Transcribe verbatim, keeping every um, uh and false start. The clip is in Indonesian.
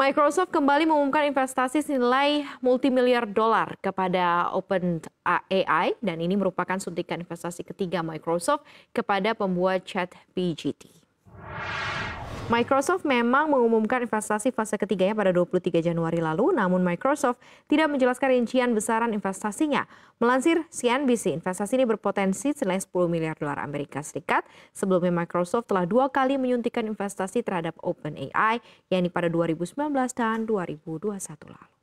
Microsoft kembali mengumumkan investasi senilai multimiliar dolar kepada OpenAI dan ini merupakan suntikan investasi ketiga Microsoft kepada pembuat ChatGPT. Microsoft memang mengumumkan investasi fase ketiganya pada dua puluh tiga Januari lalu, namun Microsoft tidak menjelaskan rincian besaran investasinya. Melansir C N B C, investasi ini berpotensi senilai sepuluh miliar dolar Amerika Serikat. Sebelumnya Microsoft telah dua kali menyuntikkan investasi terhadap OpenAI, yakni pada dua ribu sembilan belas dan dua ribu dua puluh satu lalu.